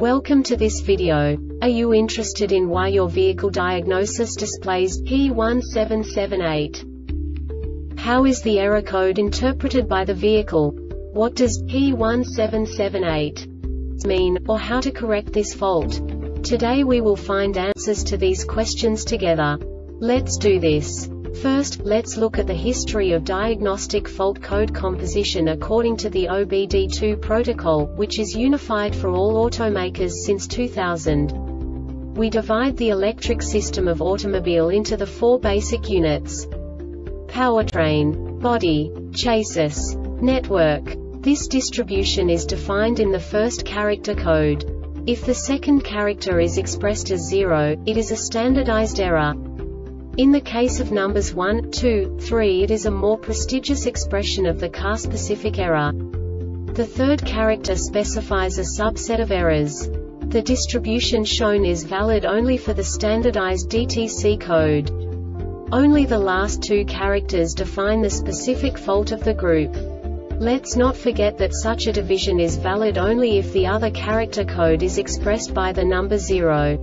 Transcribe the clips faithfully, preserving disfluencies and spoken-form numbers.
Welcome to this video. Are you interested in why your vehicle diagnosis displays P one seven seven eight? How is the error code interpreted by the vehicle? What does P one seven seven eight mean, or how to correct this fault? Today we will find answers to these questions together. Let's do this. First, let's look at the history of diagnostic fault code composition according to the O B D two protocol, which is unified for all automakers since two thousand. We divide the electric system of automobile into the four basic units: powertrain, body, chassis, network. This distribution is defined in the first character code. If the second character is expressed as zero, it is a standardized error. In the case of numbers one, two, three, it is a more prestigious expression of the car-specific error. The third character specifies a subset of errors. The distribution shown is valid only for the standardized D T C code. Only the last two characters define the specific fault of the group. Let's not forget that such a division is valid only if the other character code is expressed by the number zero.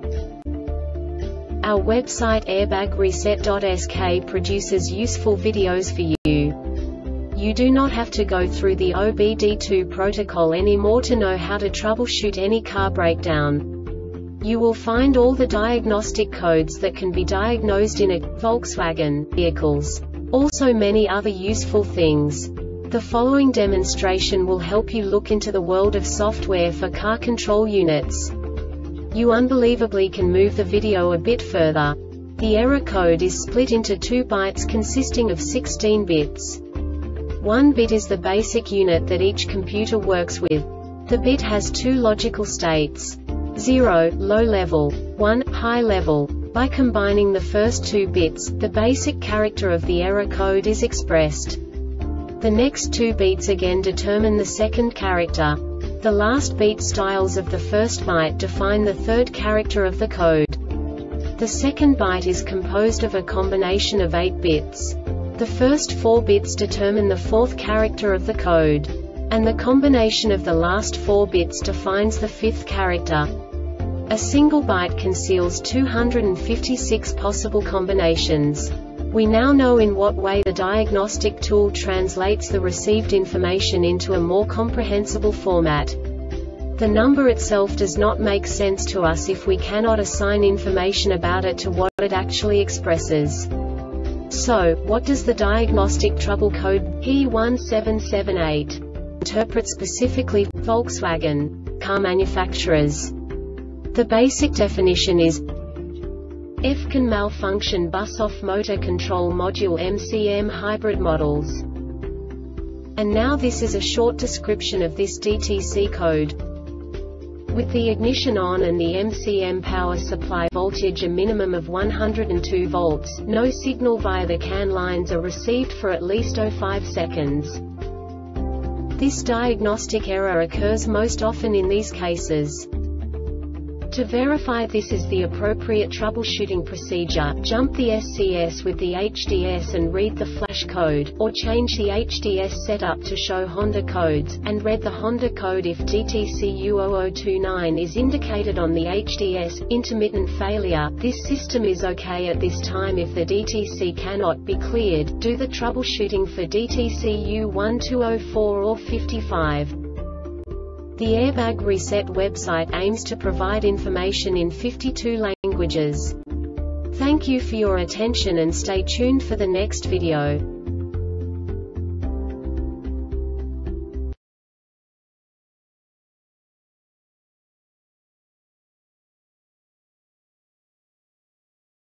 Our website airbag reset dot S K produces useful videos for you. You do not have to go through the O B D two protocol anymore to know how to troubleshoot any car breakdown. You will find all the diagnostic codes that can be diagnosed in a Volkswagen vehicles. Also many other useful things. The following demonstration will help you look into the world of software for car control units. You unbelievably can move the video a bit further. The error code is split into two bytes consisting of sixteen bits. One bit is the basic unit that each computer works with. The bit has two logical states: zero, low level, one, high level. By combining the first two bits, the basic character of the error code is expressed. The next two beats again determine the second character. The last beat styles of the first byte define the third character of the code. The second byte is composed of a combination of eight bits. The first four bits determine the fourth character of the code. And the combination of the last four bits defines the fifth character. A single byte conceals two hundred fifty-six possible combinations. We now know in what way the diagnostic tool translates the received information into a more comprehensible format. The number itself does not make sense to us if we cannot assign information about it to what it actually expresses. So, what does the diagnostic trouble code P one seven seven eight interpret specifically for Volkswagen car manufacturers? The basic definition is F can malfunction bus-off motor control module M C M hybrid models. And now this is a short description of this D T C code. With the ignition on and the M C M power supply voltage a minimum of one hundred two volts, no signal via the C A N lines are received for at least zero point five seconds. This diagnostic error occurs most often in these cases. To verify this is the appropriate troubleshooting procedure, jump the S C S with the H D S and read the flash code, or change the H D S setup to show Honda codes, and read the Honda code if D T C U zero zero two nine is indicated on the H D S. Intermittent failure. This system is okay at this time if the D T C cannot be cleared. Do the troubleshooting for D T C U one two zero four or fifty-five. The Airbag Reset website aims to provide information in fifty-two languages. Thank you for your attention and stay tuned for the next video.